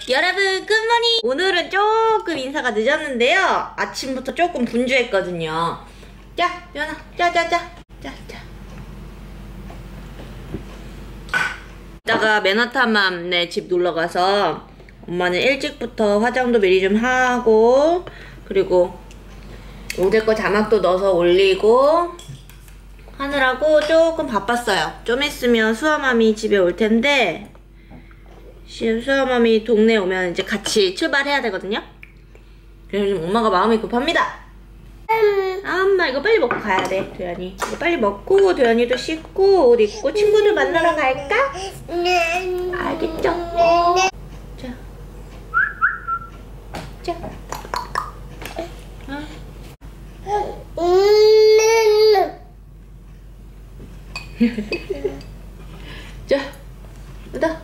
여러분 굿모닝! 오늘은 조금 인사가 늦었는데요. 아침부터 조금 분주했거든요. 자, 연아, 짜자자. 짜자. 이따가 맨하탄맘네 집 놀러가서 엄마는 일찍부터 화장도 미리 좀 하고, 그리고 어제 거 자막도 넣어서 올리고 하느라고 조금 바빴어요. 좀 있으면 수아맘이 집에 올 텐데, 수아맘이 동네에 오면 이제 같이 출발해야 되거든요. 그래서 지금 엄마가 마음이 급합니다. 엄마 이거 빨리 먹고 가야 돼, 도연이. 이거 빨리 먹고 도연이도 씻고 옷 입고 친구들 만나러 갈까? 알겠죠? 자, 자. 자, 여기다.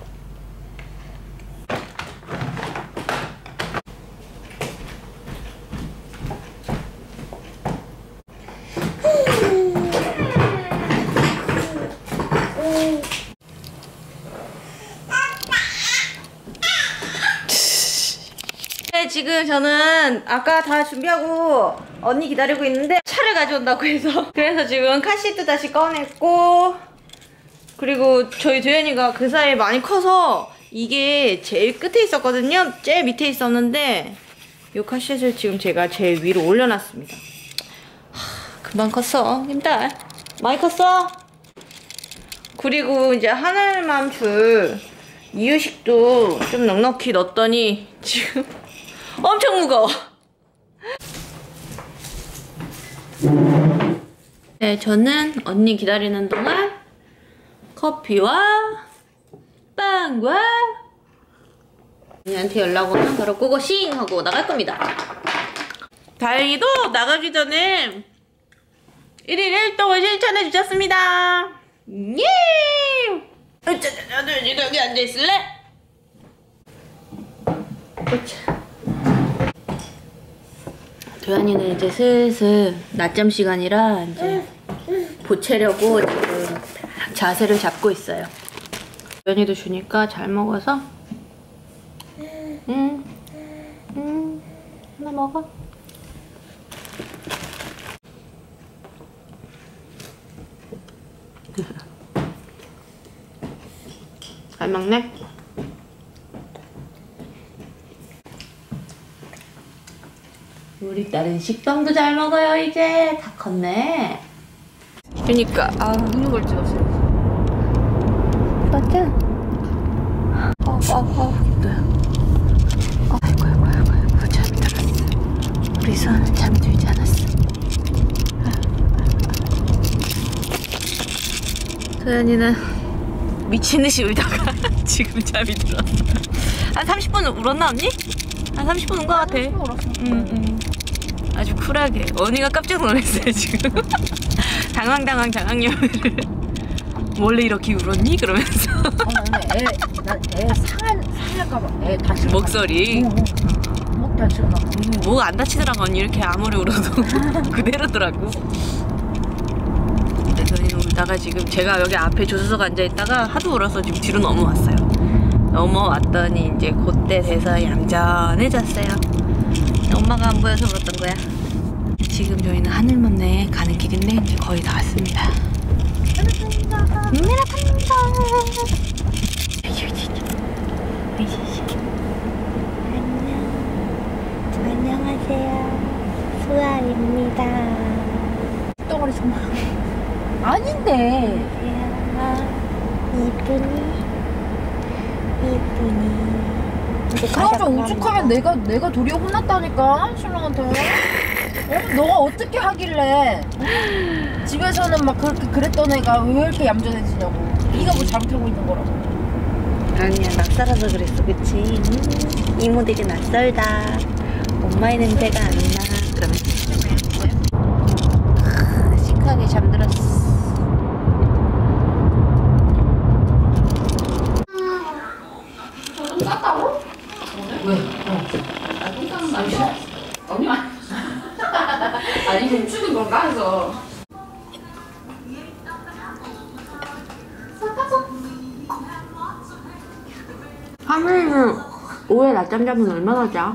네, 지금 저는 아까 다 준비하고 언니 기다리고 있는데 차를 가져온다고 해서 그래서 지금 카시트 다시 꺼냈고, 그리고 저희 도연이가 그 사이에 많이 커서 이게 제일 끝에 있었거든요. 제일 밑에 있었는데 이 카시트를 지금 제가 제일 위로 올려놨습니다. 금방 컸어, 힘들. 많이 컸어. 그리고 이제 하늘맘 줄 이유식도 좀 넉넉히 넣었더니 지금 엄청 무거워. 네, 저는 언니 기다리는 동안 커피와 빵과 언니한테 연락 오면 바로 고고싱 하고 나갈 겁니다. 다행히도 나가기 전에 1일 1동을 실천해 주셨습니다. 예! 도연이도 여기 앉아있을래? 도연이는 이제 슬슬 낮잠 시간이라 이제 보채려고 지금 자세를 잡고 있어요. 도연이도 주니까 잘 먹어서 하나 먹어. 잘 먹네? 우리 딸은 식빵도 잘 먹어요. 이제 다 컸네. 그니까 먹는 걸 찍었어요. 맞아? 이거야. 아이고 잠이 들었어. 우리 수아는 잠이 들지 않았어. 도연이는 미친듯이 울다가 지금 잠이 들었어. 한 30분 울었나 언니? 한 30분 운 것 같아. 30분 울었어. 아주 쿨하게. 언니가 깜짝 놀랐어요 지금. 당황 장학녀를 원래 이렇게 울었니? 그러면서. 애 상할까봐. 애 다칠까봐. 목소리. 목 다칠까봐. 목 안 다치더라고 언니. 이렇게 아무리 울어도 그대로더라고. 저희는 울다가 지금 제가 여기 앞에 조수석 앉아있다가 하도 울어서 지금 뒤로 넘어왔어요. 넘어왔더니 이제 그때 돼서 얌전해졌어요. 엄마가 안 보여서 그랬던 거야. 지금 저희는 하늘맘네 가는 길인데 이제 거의 다 왔습니다. 메라탄다. 안녕하세요. 수아입니다. 덩어리 정말. 아닌데. 이쁜이. 그러면 오죽하면 내가 도리어 혼났다니까 신랑한테. 너가 어떻게 하길래 집에서는 막 그렇게 그랬던 애가 왜 이렇게 얌전해지냐고. 네가 뭐 잘못하고 있는 거라고. 아니야, 낯설어서 그랬어, 그치? 이모 되게 낯설다. 엄마의 냄새가 안 나. 그러면 시크하게 잠들었어. 쌌다고? 왜? 똥 싸는 거 아니야? 언니 아니 훔치는 건가 해서. 하늘을 오후에 낮잠 자면 얼마나 자?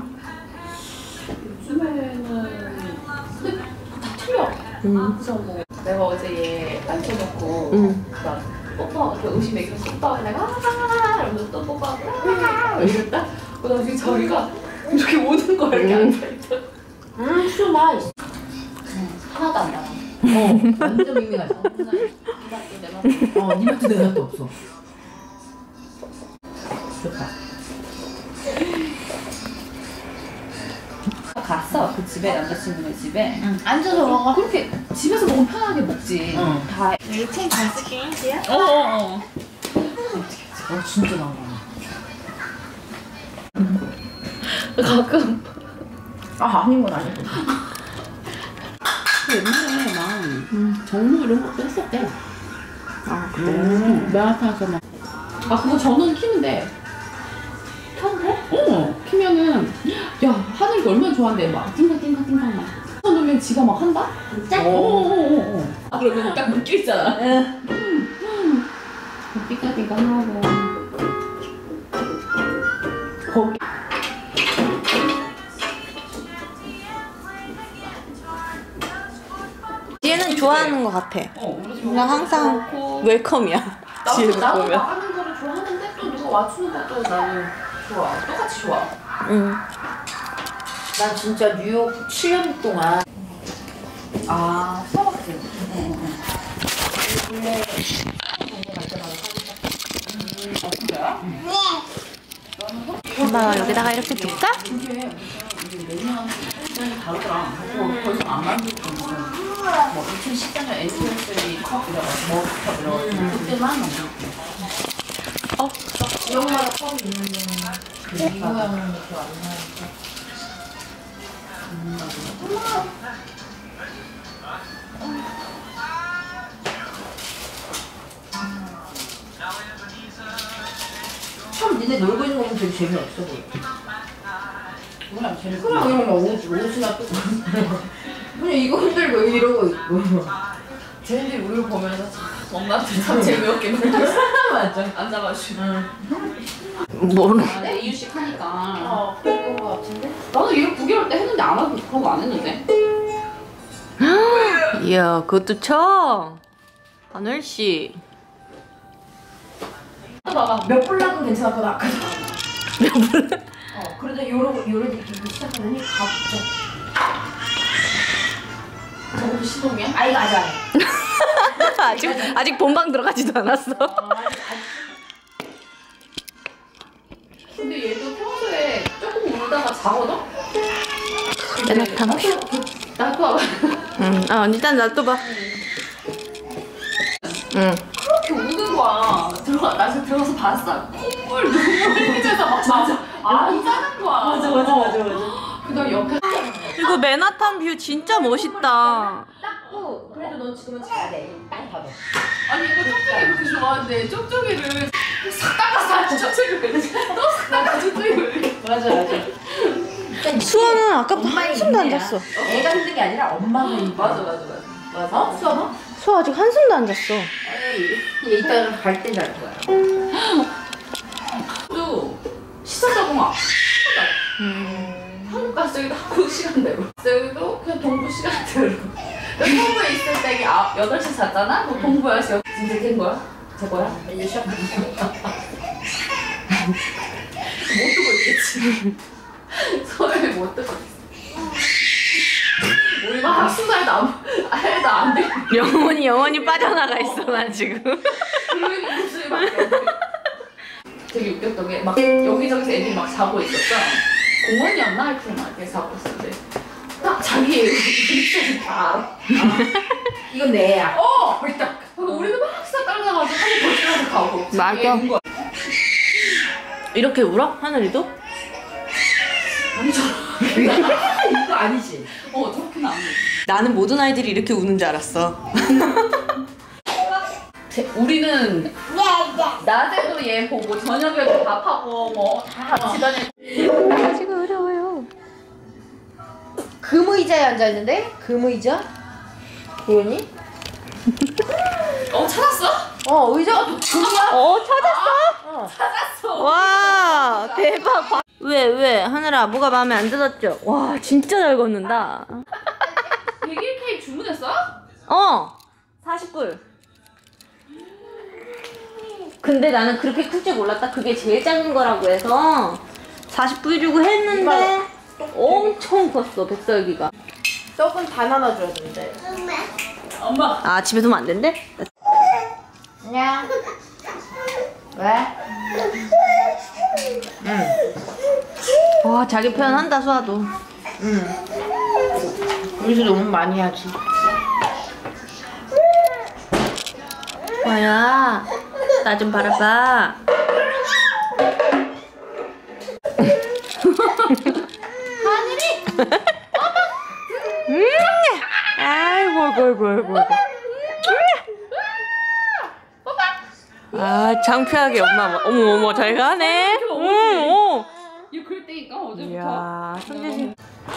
요즘에는 근데 다 틀려. 그래서 뭐 내가 어제 얘 앉혀놓고 막 뽀뽀 이렇게 음식 먹이면서 뽀뽀하고 내가 이러면서 또 뽀뽀하고 이랬다. 그다음에 지금 저희가 이렇게 모든 걸 이렇게 앉아있다. 술 맛. 하나도 안 나와. 완전 밍밍하죠. 니 맛도 내 맛도 없어. 좋다. 갔어 그 집에 남자친구네 집에. 앉아서 먹어. 그렇게 집에서 먹으면 편하게 먹지. 다. 이렇게 잘 쓸게. 진짜 나와. 가끔. 아닌 건 아니고. 옛날에 막 정모 이런 것도 했었대. 아 그래? 메아타에서 막. 아 그거 전원 키면 돼. 켜도 돼? 키면은 야 하늘 거 얼마나 좋아한대. 막 띵가띵가띵가 막 켜놓으면 지가 막 한다? 진짜? 그러면 딱 묶여 있잖아. 띵가띵가 하고 거기 얘는 좋아하는 것 같아. 그냥 항상 웰컴이야. 지혜를 나도 보면. 나가는 거를 좋아하는데 또 누가 와주는 것도 나는 좋아. 똑같이 좋아. 응. 난 진짜 뉴욕 7년 동안 스타벅스. 원래 진짜야? 엄마 여기다가 이렇게 둘까? 이게 매년 시간이 다르더라. 더 이상 안 만들고 뭐 2014년 애니버서리 컵 이래가지고 머그컵 이래가지고 그때만 만들고. 이형마다 컵이 있는데 이 모양은 이렇게 안 나니까. 참 니네 놀고 있는 거 보면 되게 재미없어 보여. 뭐야 쟤를 그냥 그냥 막 옷이나 또 그냥 이거 흔들고 이러고 있고. 쟤네들이 우리를 보면서 엄마한테 참 재미없게 맞아. 앉아가지고 뭐는? 내 이유식 하니까 그럴 거 같은데? 나도 이거 9개월 때 했는데 안 하고 그런 거 안 했는데. 이야 그것도 쳐. 하늘 씨. 하다가 몇 불락은 괜찮았거든 아까. 몇 불락? 그래도 요런 시작하더니 갑자기 저것도 시동이야? 아 이거 아직 안 해. 아직 본방 들어가지도 않았어. 근데 얘도 평소에 조금 울다가 자거든? 깨나탕. 나도 응. 일단 놔둬봐. 응. 그렇게 우는 거야. 나중에 들어가서 봤어. 콧물 눈물 흘리면서 막 안 짜는 거야. 맞아. 그다음 옆에 이거 맨하탄 뷰 진짜 멋있다. 닦고 그래도 넌 지금은 자야 돼. 빨리 가봐. 아니 이거 쪽쪽이 그렇게 좋아하는데 쪽쪽이를 싹 닦아서 쪽쪽이를 그래. 또싹 닦아 쪽쪽이를. 맞아. 수아는 아까부터 한숨도 안 잤어. 애가 힘든 게 아니라 엄마가 힘들어. 맞아. 수아봐? 수아 아직 한숨도 안 잤어. 얘 이따가 갈 때 잘 거야. 또 시사 적응아. 한국 갔을 때도 한국 시간대로. 여기도 그냥 동부 시간대로. 동부에 있을 때 8시 잤잖아? 뭐 동부 8시 진짜 된 거야? 제 거야? 이제 시작. 못 듣고 있겠지. 소리를 못 듣고 있어. 우리 막 학수사에도 해도 안 돼. 영원히 빠져나가 있어 난 지금. 그러니까 목소리밖에 안 돼. 되게 웃겼던 게 막 여기저기서 애들이 막 자고 있었어. 공원이었나? 하여튼 막 이렇게 자고 있었는데 딱 자기 입술이 다 알아. 이건 내야. 벌떡. 우리는 막 학사 따라가가지고 한번 벌떡 가고. 맞아. 얘 운 거야. 이렇게 울어? 하늘이도? 이거 아니지. 저렇게는 안 해. 나는 모든 아이들이 이렇게 우는 줄 알았어. 우리는 낮에도 얘 보고 저녁에도 밥하고 뭐 다 집안에. 지금 어려워요. 금의자에 앉아있는데? 금의자? 보였니? 찾았어? 의자가 금이야? 찾았어? 찾았어. 와 대박. 왜? 하늘아, 뭐가 마음에 안 들었죠? 와, 진짜 잘 걷는다. 100일 케이크 주문했어? 40불. 근데 나는 그렇게 클 줄 몰랐다. 그게 제일 작은 거라고 해서 40불 주고 했는데 엄청 컸어, 백설기가. 떡은 다 나눠줘야 되는데. 엄마. 아, 집에 두면 안 된대? 안녕. 왜? 와, 자기 표현한다, 수아도. 우리도 너무 많이 하지. 수아야, 나 좀 바라봐. 아이고. 아, 창피하게 어머, 잘 가네. 이거 그럴 때니까 어제부터. 이야, 손재진.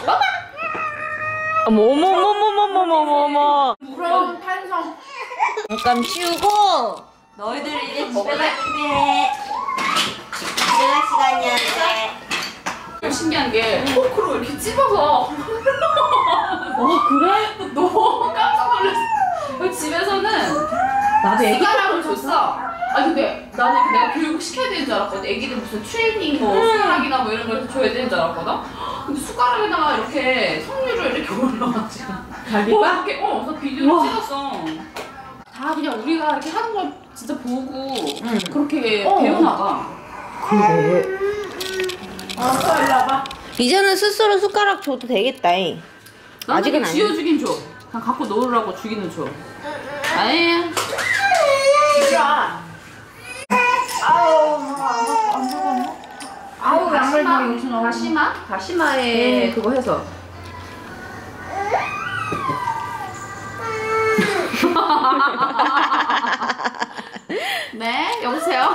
어머. 부러운 탄성. 잠깐 치우고 너희들 이제 집에 갈 준비해. 집에 갈 시간이야. 신기한 게 포크로 이렇게 찝어서. 그래? 너무 깜짝 놀랐어. 집에서는 나도 애기 숟가락을 줬어. 아니 근데 나는 내가 교육을 시켜야 되는 줄 알았거든. 애기들 무슨 트레이닝 숟가락이나 뭐 이런 걸 줘야 되는 줄 알았거든. 근데 숟가락에다가 이렇게 석류를 이렇게 올려가지고 갈비가? 이렇게 그래서 비디오를 찍었어. 다 그냥 우리가 이렇게 하는 걸 진짜 보고 그렇게 배우나 봐. 그래. 또 일로 와봐. 이제는 스스로 숟가락 줘도 되겠다. 아직은 아니야. 쥐어주긴 줘. 그냥 갖고 놀으라고 주기는 줘. 아예. 진짜. 아우 양말들이 여기서 나오고. 다시마에 그거 해서. 네, 여보세요.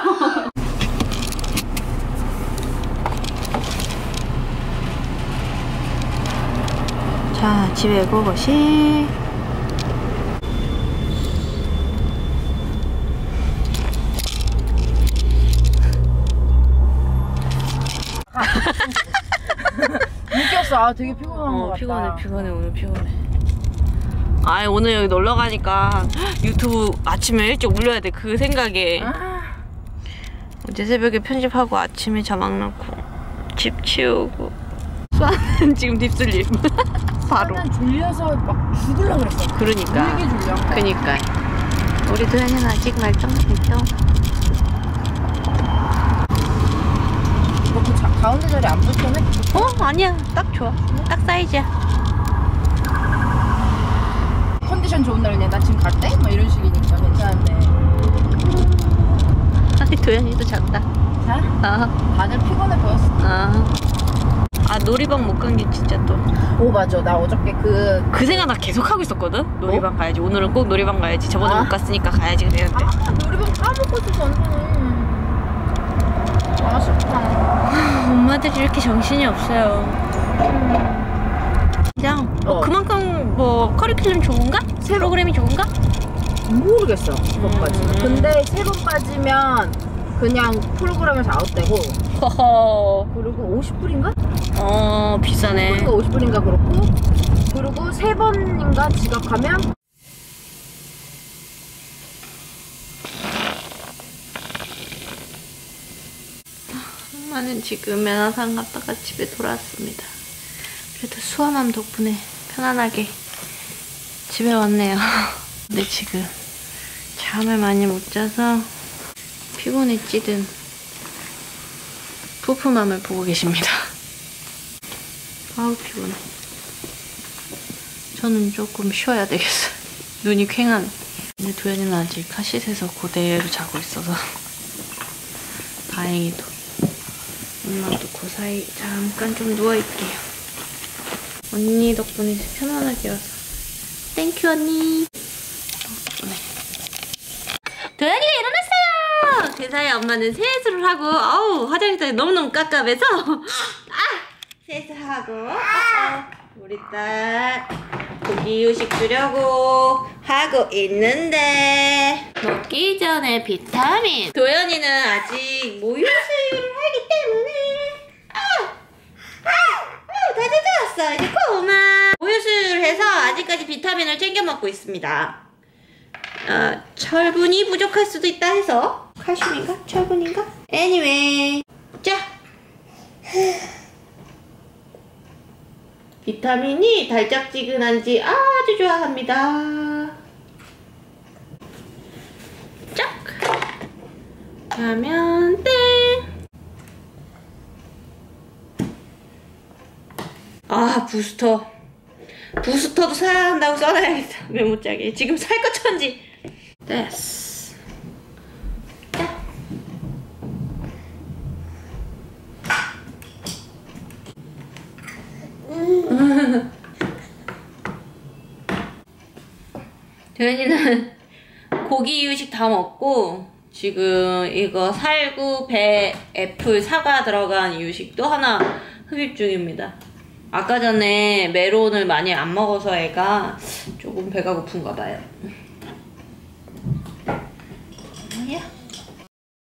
자, 집에 고고시. 느꼈어. 아 되게 피곤한 것 같다. 피곤해, 오늘 피곤해. 아, 오늘 여기 놀러 가니까 유튜브 아침에 일찍 올려야 돼. 그 생각에. 어제 새벽에 편집하고 아침에 자막 넣고 집 치우고. 수아는 지금 딥슬립. 바로. 나는 졸려서 막 죽으려고 그랬어. 그러니까. 되게 졸려. 그니까. 우리 도현이는 아직 말짱말짱. 너 그 가운데 자리 안 불편해? 아니야. 딱 좋아. 딱 사이즈야. 컨디션 좋은 날이네. 나 지금 갈 때? 뭐 이런 식이니까 괜찮은데. 아니, 도현이도 잤다. 자? 아. 다들 피곤해 보였어. 아, 놀이방 못 간 게 진짜 또. 오 맞아. 나 어저께 그 생각 나 계속 하고 있었거든? 놀이방 가야지. 오늘은 꼭 놀이방 가야지. 저번에 못 갔으니까 가야지 그랬는데. 놀이방 까먹었어 완전히. 아쉽다. 엄마들이 이렇게 정신이 없어요. 그냥 그만큼 커리큘럼 좋은가? 프로그램이 좋은가? 모르겠어. 그것까지는. 근데 세 번 빠지면 그냥 프로그램에서 아웃되고. 허허. 그리고 50불인가? 비싸네. 50불인가 그렇고. 그리고 세 번인가 지각하면 엄마는 지금 면허상 갔다가 집에 돌아왔습니다. 그래도 수아맘 덕분에 편안하게 집에 왔네요. 근데 지금 잠을 많이 못 자서 피곤에 찌든 푸푸맘을 보고 계십니다. 아우 피곤해. 저는 조금 쉬어야 되겠어요. 눈이 퀭하네. 근데 도현이는 아직 카시트에서 그대로 자고 있어서 다행히도 엄마도 그 사이 잠깐 좀 누워있게요. 언니 덕분에 편안하게 와서 땡큐 언니. 덕분에 도현이가 일어났어요. 그 사이에 엄마는 세수를 하고 화장실이 너무너무 깝깝해서 세수하고 우리 딸 고기 후식 주려고 하고 있는데 먹기 전에 비타민. 도현이는 아직 모유 수유를 하기 때문에 비타민을 챙겨 먹고 있습니다. 철분이 부족할 수도 있다 해서 칼슘인가? 철분인가? anyway 자 비타민이 달짝지근한지 아주 좋아합니다. 짝! 하면 땡! 부스터도 사야 한다고 써놔야겠다. 메모장에 지금 살 거 천지. 됐어. 자. 도현이는 고기 이유식 다 먹고 지금 이거 살구, 배, 애플, 사과 들어간 이유식도 하나 흡입 중입니다. 아까 전에 메론을 많이 안 먹어서 애가 조금 배가 고픈가 봐요.